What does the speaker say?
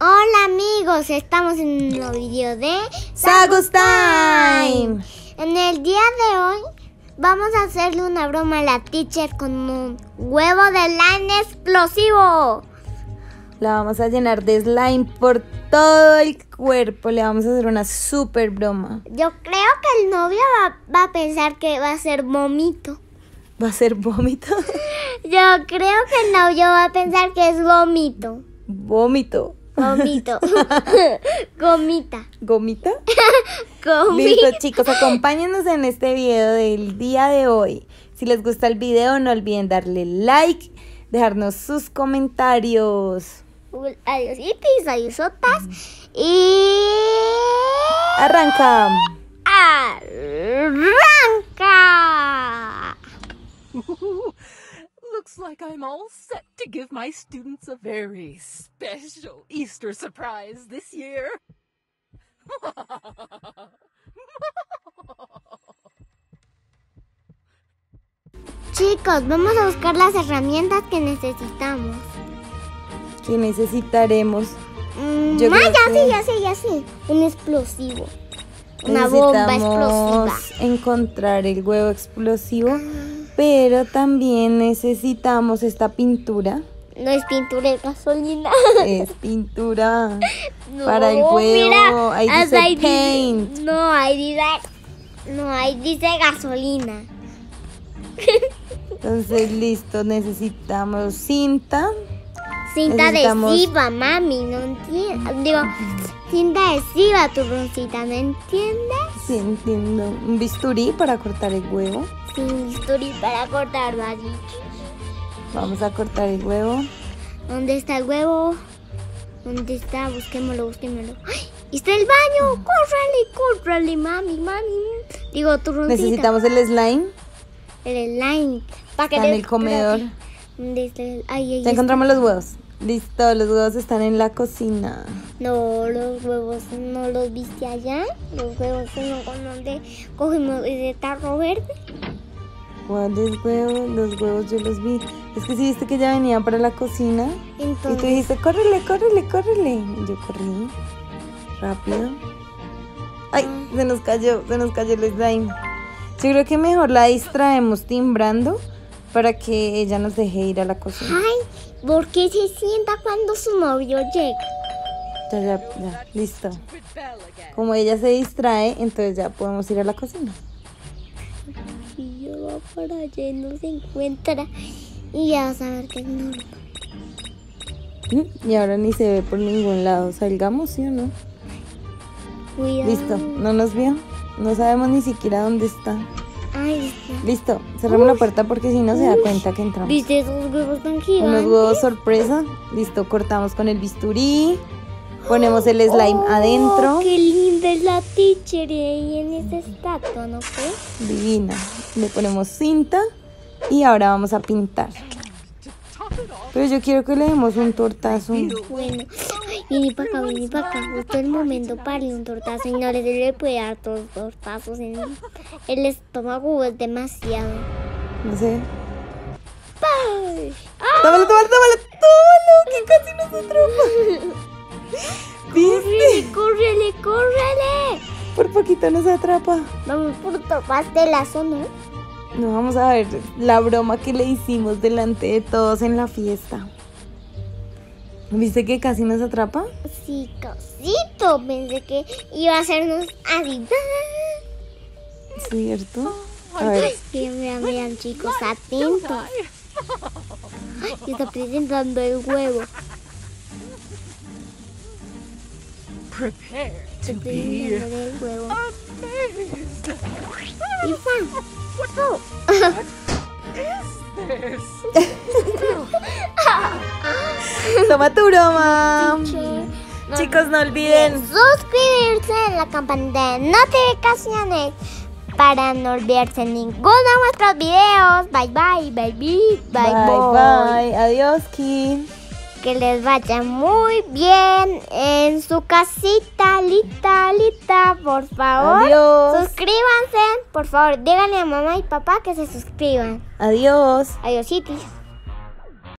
Hola amigos, estamos en un nuevo video de Sagus Time. En el día de hoy vamos a hacerle una broma a la teacher con un huevo de slime explosivo. La vamos a llenar de slime por todo el cuerpo. Le vamos a hacer una super broma. Yo creo que el novio va a pensar que va a ser vómito. ¿Va a ser vómito? Yo creo que el novio va a pensar que es vómito. Vómito. Gomito. Gomita. ¿Gomita? Gomita. Listo, chicos, acompáñenos en este video del día de hoy. Si les gusta el video, no olviden darle like, dejarnos sus comentarios. Adiositis, adiosotas. Y... ¡Arranca! ¡Arranca! Looks like I'm all set to give my students a very special Easter surprise this year. Chicos, vamos a buscar las herramientas que necesitamos. ¿Qué necesitaremos? Ya sé. Un explosivo. Una bomba explosiva. Necesitamos encontrar el huevo explosivo, pero también necesitamos esta pintura. No es pintura, es gasolina. Es pintura No, para el huevo. Mira, Ahí dice paint. Ahí dice gasolina. Entonces, listo, necesitamos cinta. Cinta Necesitamos- adhesiva, mami, no entiendo. Digo, cinta adhesiva, turroncita, ¿no entiendes? Sí, entiendo. Un bisturí para cortar el huevo. Sin bisturí para cortar varios. Vamos a cortar el huevo. ¿Dónde está el huevo? ¿Dónde está? Busquémoslo. ¡Ay! ¡Está el baño! ¡Córrele, mami! Digo, turroncita. Necesitamos el slime. El slime. Está en el comedor. ¿Dónde está el...? Ahí Ya encontramos los huevos. Listo, los huevos están en la cocina. No, los huevos no los viste allá. Los huevos no con donde cogimos ese tarro verde. ¿Cuáles huevos? Los huevos yo los vi. Es que sí viste que ya venía para la cocina. Y tú Entonces, dijiste, córrele. Y yo corrí. Rápido. Ay, se nos cayó el slime. Yo creo que mejor la distraemos timbrando para que ella nos deje ir a la cocina. ay, ¿por qué se sienta cuando su novio llega? Ya, listo. Como ella se distrae, entonces ya podemos ir a la cocina. Y yo va para allá y no se encuentra. Y ya vas a ver que no. Y ahora ni se ve por ningún lado. ¿Salgamos, sí o no? Cuidado. Listo, no nos vio. No sabemos ni siquiera dónde está. Ay, está. Listo, cerramos la puerta porque si no se da cuenta que entramos. ¿Viste esos huevos tan gigantes? Unos huevos sorpresa. Listo, cortamos con el bisturí. Ponemos el slime adentro. Qué linda es la teacher ahí en esa estatua, ¿no crees? Divina. Le ponemos cinta y ahora vamos a pintar. Pero yo quiero que le demos un tortazo. Bueno, vení para acá. Justo el momento para darle un tortazo y no le puede dar todos los tortazos en el estómago, es demasiado. No sé. ¡Pay! ¡Tómalo! Que casi nos atrapa. ¿Viste? ¡Córrele! Por poquito nos atrapa. Vamos por otro pastelazo, ¿no? No, vamos a ver la broma que le hicimos delante de todos en la fiesta. ¿Viste que casi nos atrapa? Sí, cosito. Pensé que iba a hacernos así. ¿Cierto? A ver. Vean, chicos, atentos. Ay, está presentando el huevo. Prepare to Está be presentando el huevo. amazed. Y ¡fam! This. Toma tu broma. No Chicos, no olviden. suscribirse en la campanita de notificaciones para no olvidarse ninguno de nuestros videos. Bye. Adiós, Ki. Que les vaya muy bien en su casita, lita, por favor. Adiós. Suscríbanse, por favor, díganle a mamá y papá que se suscriban. Adiós. Adiositis.